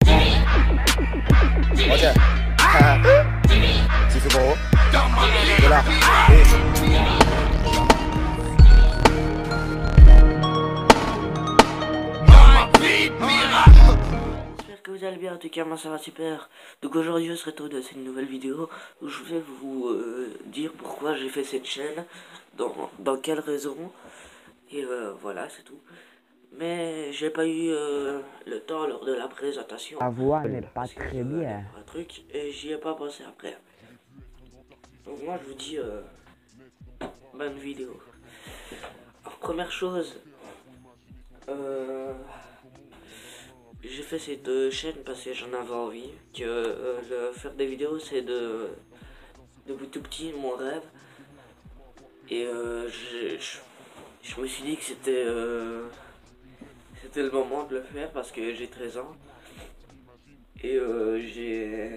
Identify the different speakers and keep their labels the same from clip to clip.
Speaker 1: Ok. Si c'est gros. De là.
Speaker 2: J'espère que vous allez bien, en tout cas moi ça va super. Donc aujourd'hui je se retrouve dans une nouvelle vidéo où je vais vous dire pourquoi j'ai fait cette chaîne, dans quelle raison, et voilà c'est tout. Mais j'ai pas eu le temps lors de la présentation.
Speaker 3: La voix n'est pas très bien.
Speaker 2: Un truc, et j'y ai pas pensé après. Donc moi je vous dis bonne vidéo. Alors, première chose, j'ai fait cette chaîne parce que j'en avais envie. Que faire des vidéos c'est depuis tout petit mon rêve. Et je me suis dit que c'était le moment de le faire parce que j'ai 13 ans. Et j'ai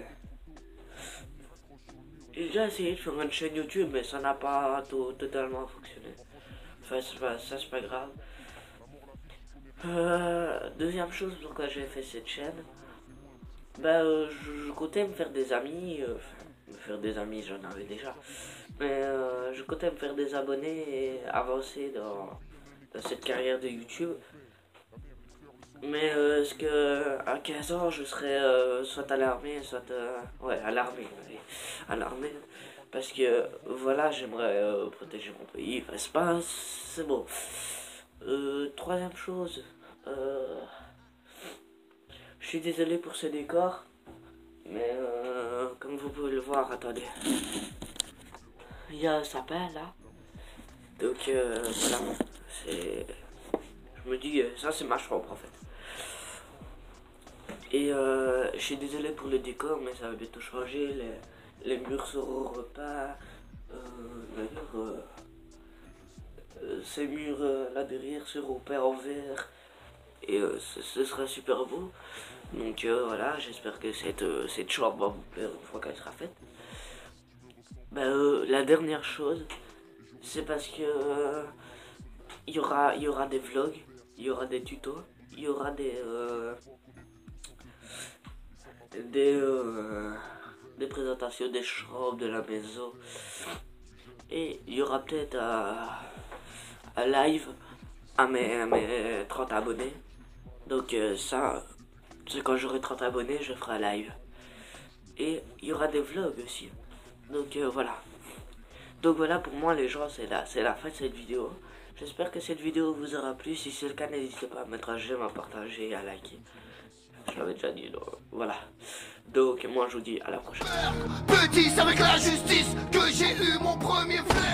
Speaker 2: déjà essayé de faire une chaîne YouTube, mais ça n'a pas totalement fonctionné. Enfin, ça c'est pas grave. Deuxième chose pourquoi j'ai fait cette chaîne, je comptais me faire des amis, j'en avais déjà, mais je comptais me faire des abonnés et avancer dans cette carrière de YouTube. Mais est-ce que à 15 ans je serais soit à l'armée, soit ouais, à l'armée, parce que voilà, j'aimerais protéger mon pays, enfin, c'est bon. Troisième chose, je suis désolé pour ce décor, mais comme vous pouvez le voir, attendez, il y a un sapin là, donc voilà, je me dis ça c'est ma chambre en fait. Et je suis désolé pour le décor, mais ça va bientôt changer, les murs seront repeints, d'ailleurs ces murs là derrière seront peints en vert, et ce sera super beau. Donc voilà, j'espère que cette chambre va vous plaire une fois qu'elle sera faite. La dernière chose, c'est parce que il y aura des vlogs, il y aura des tutos, il y aura des présentations des chambres, de la maison, et il y aura peut-être un live à mes 30 abonnés. Donc ça, c'est quand j'aurai 30 abonnés, je ferai un live. Et il y aura des vlogs aussi. Donc voilà. Donc voilà, pour moi les gens, c'est la fin de cette vidéo. J'espère que cette vidéo vous aura plu. Si c'est le cas, n'hésitez pas à mettre un j'aime, à partager et à liker. Je l'avais déjà dit, donc voilà. Donc moi je vous dis à la prochaine.
Speaker 4: Petit, c'est avec la justice que j'ai eu mon premier frère.